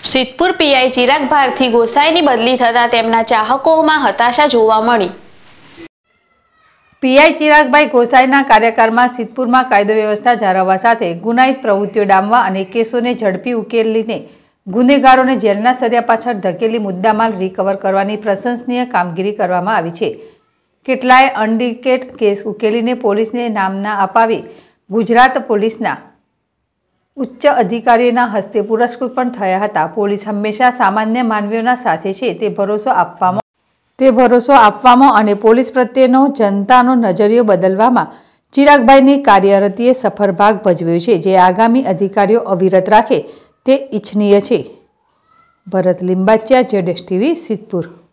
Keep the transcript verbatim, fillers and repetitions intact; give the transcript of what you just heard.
Siddhpur PI Chirag Bharti ગોસાઈની બદલી થતાં તેમના ચાહકોમાં હતાશા જોવા મળી। પીઆઈ ચિરાગભાઈ ગોસાઈના કાર્યકાળમાં સિદ્ધપુરમાં કાયદો વ્યવસ્થા જાળવવા સાથે ગુનાહિત પ્રવૃત્તિઓ ડામવા અને કેસોને ઝડપી ઉકેલીને ગુનેગારોને જેલના સળિયા પાછળ ધકેલી મુદ્દામાલ રિકવર કરવાની પ્રશંસનીય કામગીરી કરવામાં આવી છે। કેટલાય અનડિકેટ કેસ ઉકેલીને પોલીસને નામના અપાવી ગુજરાત પોલીસના ઉચ્ચ અધિકારીઓના હસ્તે પુરસ્કૃત પણ થયા હતા। પોલીસ હંમેશા સામાન્ય માનવીઓના સાથે છે તે ભરોસો આપવામાં તે ભરોસો આપવામાં અને પોલીસ પ્રત્યેનો જનતાનો નજરિયો બદલવામાં ચિરાગભાઈની કાર્યરતીએ સફળ ભાગ ભજવ્યો છે, જે આગામી અધિકારીઓ અવિરત રાખે તે ઇચ્છનીય છે। ભરત લિંબાચિયા, જેડેશ ટીવી, સિદ્ધપુર।